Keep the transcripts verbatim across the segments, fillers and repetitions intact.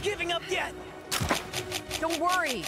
giving up yet! Don't worry.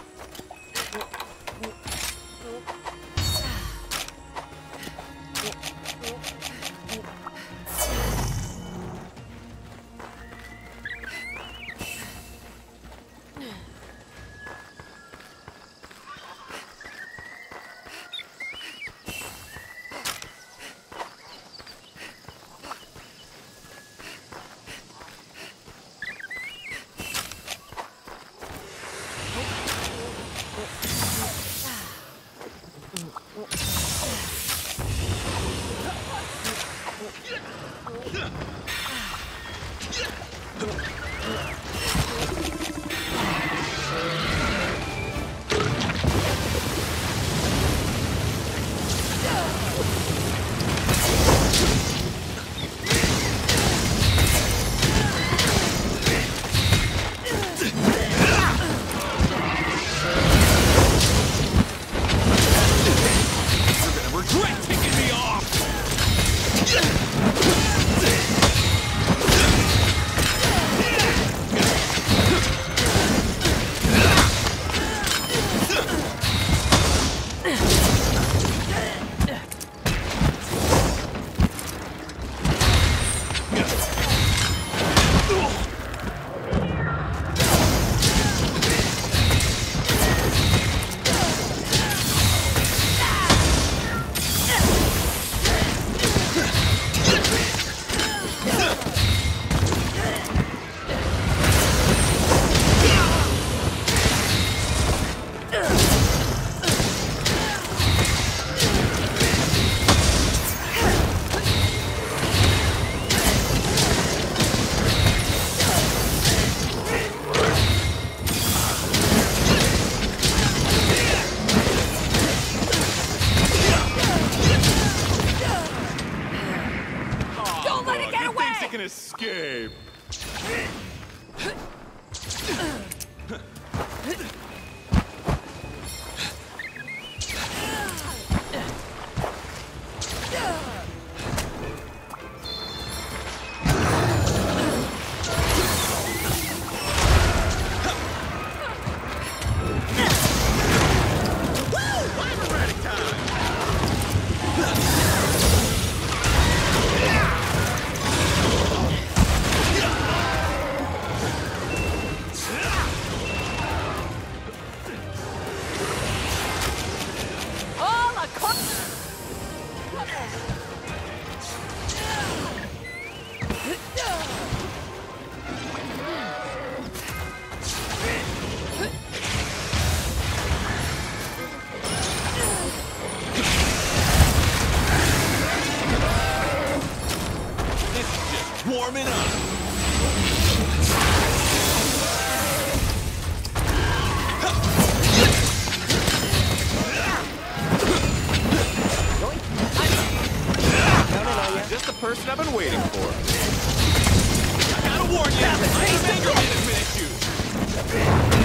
Escape! Warming up. Just the person I've been waiting for. I gotta warn you, I have anger management issues.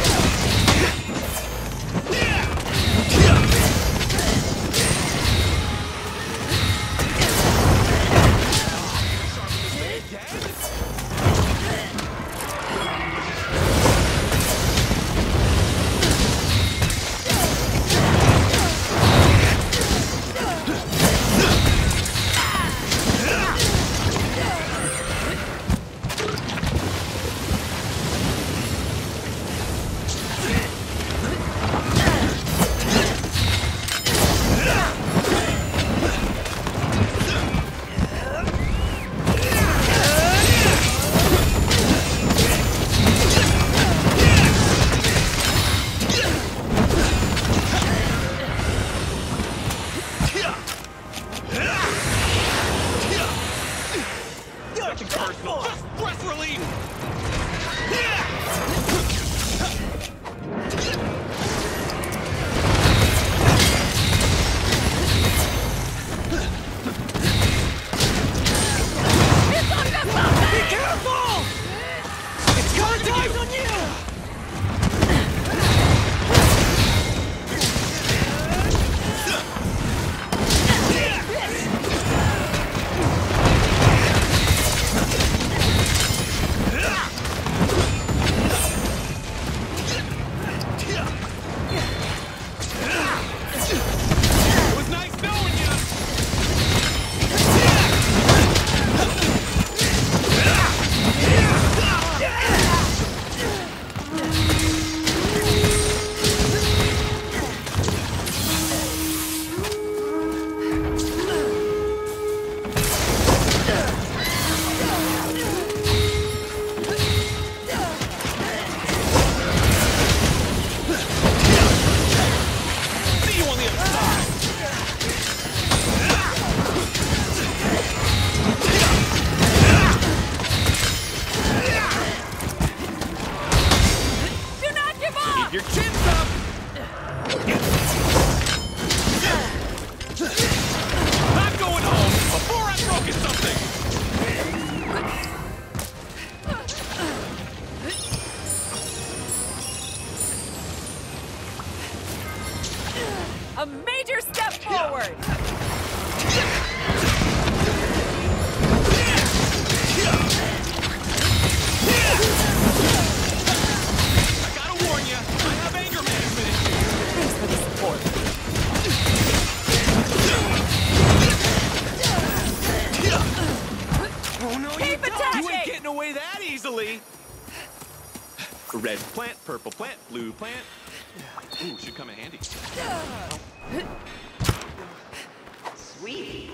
Finally! Red plant, purple plant, blue plant. Ooh, should come in handy. Sweet.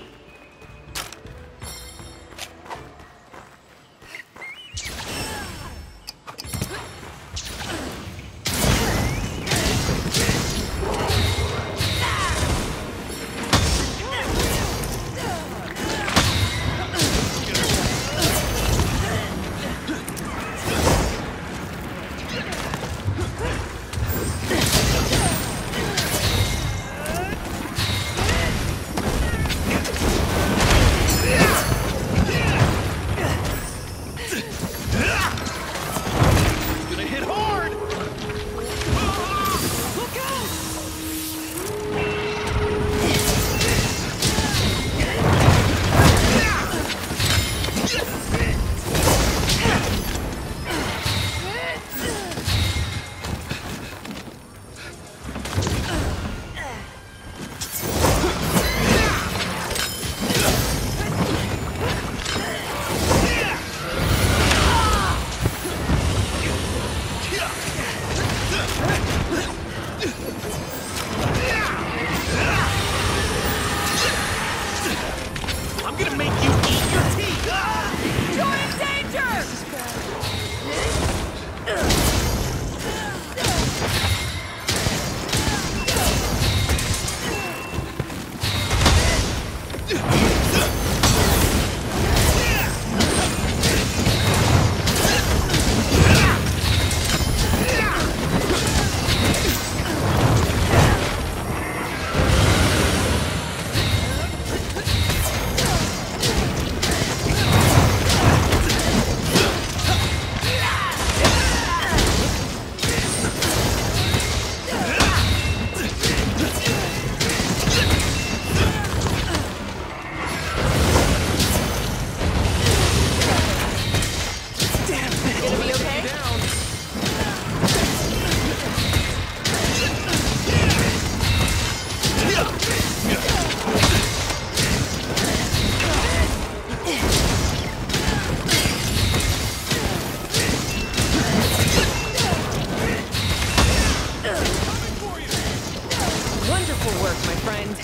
Wonderful work, my friend.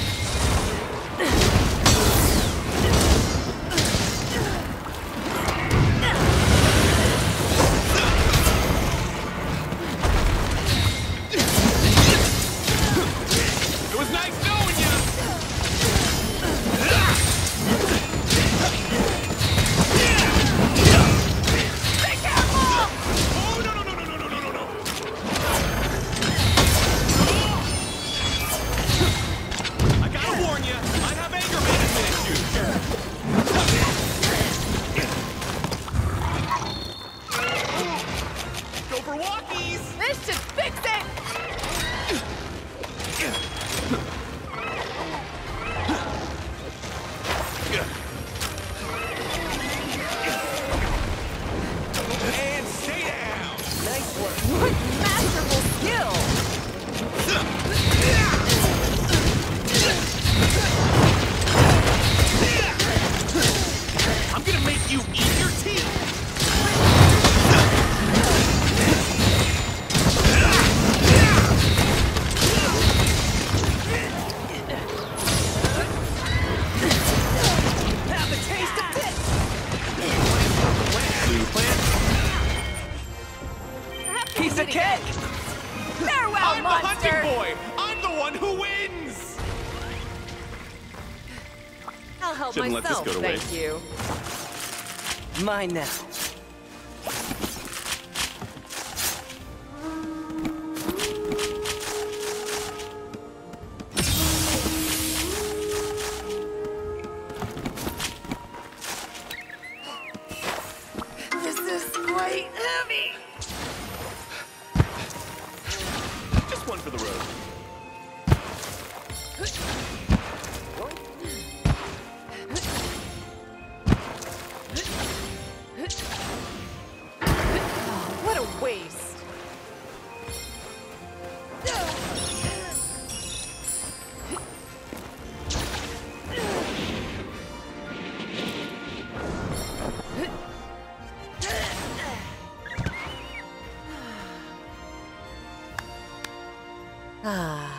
It was nice knowing you! Be careful! Oh, no, no, no, no, no, no, no, no, no! I gotta warn you, I have anger management issues. Go for walkies! This should fix it! And stay down! Nice work. What masterful skill! I'm gonna make you eat your teeth! Have a taste of this! Blue plant. Perhaps Piece of you're cake! Farewell, I'm the monster! hunting boy! I'm the one who wins! I'll help Shouldn't let this myself, go to thank waste. you. Mine now. This is quite heavy! Just one for the road. Ah.